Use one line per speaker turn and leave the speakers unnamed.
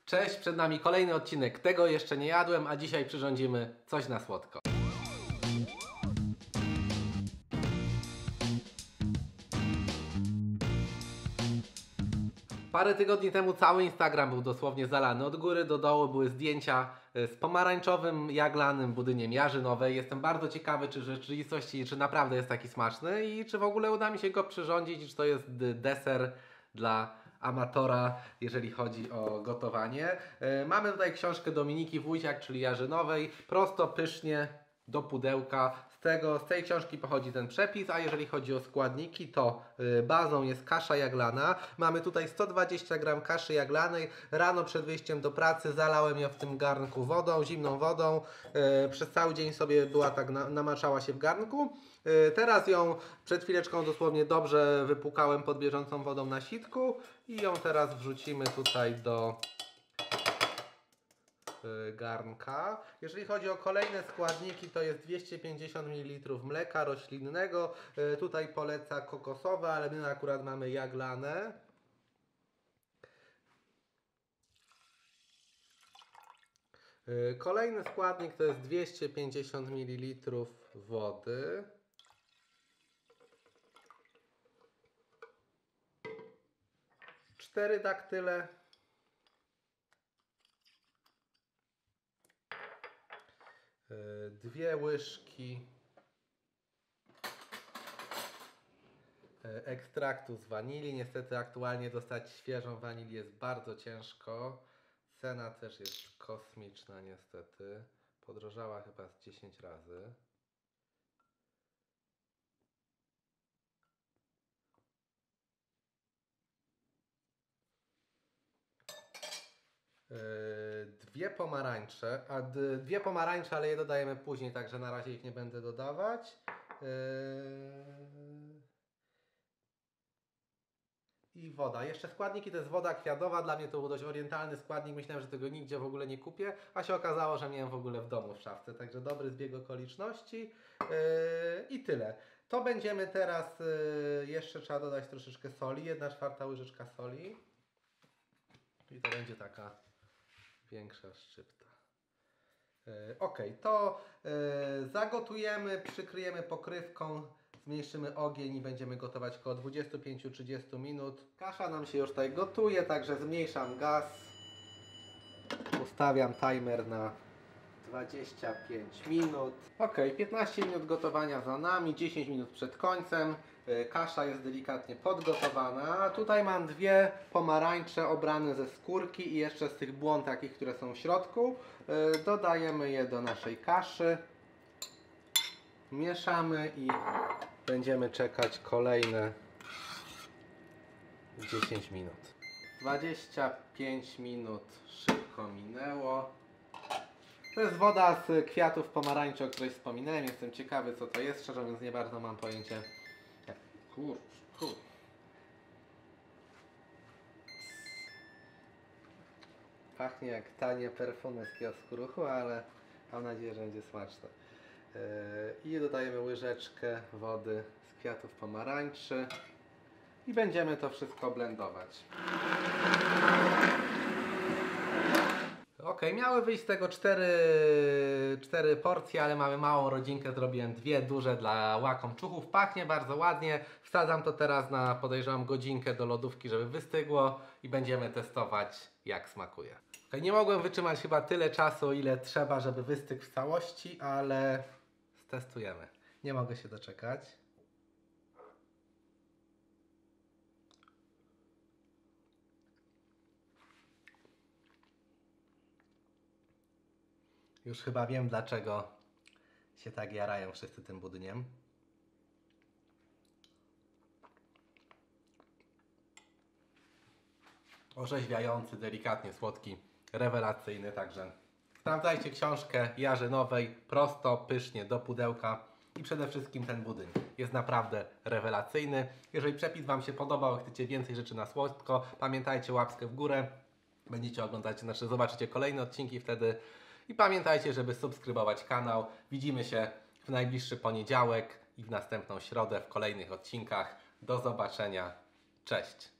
Cześć, przed nami kolejny odcinek Tego jeszcze nie jadłem, a dzisiaj przyrządzimy coś na słodko. Parę tygodni temu cały Instagram był dosłownie zalany. Od góry do dołu były zdjęcia z pomarańczowym, jaglanym budyniem jarzynowej. Jestem bardzo ciekawy, czy w rzeczywistości, czy naprawdę jest taki smaczny i czy w ogóle uda mi się go przyrządzić i czy to jest deser dla amatora, jeżeli chodzi o gotowanie. Mamy tutaj książkę Dominiki Wójciak, czyli jarzynowej. Prosto, pysznie, do pudełka. Z tej książki pochodzi ten przepis, a jeżeli chodzi o składniki, to bazą jest kasza jaglana. Mamy tutaj 120 g kaszy jaglanej. Rano przed wyjściem do pracy zalałem ją w tym garnku wodą, zimną wodą. Przez cały dzień sobie była tak, namaczała się w garnku. Teraz ją przed chwileczką dosłownie dobrze wypłukałem pod bieżącą wodą na sitku i ją teraz wrzucimy tutaj do garnka. Jeżeli chodzi o kolejne składniki, to jest 250 ml mleka roślinnego. Tutaj poleca kokosowe, ale my akurat mamy jaglane. Kolejny składnik to jest 250 ml wody. Cztery daktyle. Dwie łyżki ekstraktu z wanilii. Niestety aktualnie dostać świeżą wanilię jest bardzo ciężko. Cena też jest kosmiczna niestety. Podrożała chyba z 10 razy. Dwie pomarańcze, ale je dodajemy później, także na razie ich nie będę dodawać. I woda. Jeszcze składniki to jest woda kwiatowa. Dla mnie to był dość orientalny składnik. Myślałem, że tego nigdzie w ogóle nie kupię, a się okazało, że miałem w ogóle w domu w szafce. Także dobry zbieg okoliczności. I tyle. To będziemy teraz, jeszcze trzeba dodać troszeczkę soli. 1/4 łyżeczka soli. I to będzie taka większa szczypta. Ok, to zagotujemy, przykryjemy pokrywką, zmniejszymy ogień i będziemy gotować około 25-30 minut. Kasza nam się już tutaj gotuje, także zmniejszam gaz. Ustawiam timer na 25 minut. Ok, 15 minut gotowania za nami, 10 minut przed końcem. Kasza jest delikatnie podgotowana. Tutaj mam dwie pomarańcze obrane ze skórki i jeszcze z tych błon takich, które są w środku. Dodajemy je do naszej kaszy. Mieszamy i będziemy czekać kolejne 10 minut. 25 minut szybko minęło. To jest woda z kwiatów pomarańczy, o której wspominałem. Jestem ciekawy, co to jest. Szczerze mówiąc, nie bardzo mam pojęcie. Pachnie jak tanie perfumy z kiosku Ruchu, ale mam nadzieję, że będzie smaczne. I dodajemy łyżeczkę wody z kwiatów pomarańczy i będziemy to wszystko blendować. Ok, miały wyjść z tego 4 porcje, ale mamy małą rodzinkę, zrobiłem dwie duże dla łakomczuchów. Pachnie bardzo ładnie. Wsadzam to teraz na, podejrzewam, godzinkę do lodówki, żeby wystygło i będziemy testować, jak smakuje. Okay, nie mogłem wytrzymać chyba tyle czasu, ile trzeba, żeby wystygł w całości, ale testujemy. Nie mogę się doczekać. Już chyba wiem, dlaczego się tak jarają wszyscy tym budyniem. Orzeźwiający, delikatnie słodki, rewelacyjny, także sprawdzajcie książkę Jarzynowej, prosto, pysznie, do pudełka i przede wszystkim ten budyń jest naprawdę rewelacyjny. Jeżeli przepis Wam się podobał, chcecie więcej rzeczy na słodko, pamiętajcie łapkę w górę, będziecie oglądać, znaczy zobaczycie kolejne odcinki wtedy i pamiętajcie, żeby subskrybować kanał. Widzimy się w najbliższy poniedziałek i w następną środę w kolejnych odcinkach. Do zobaczenia, cześć!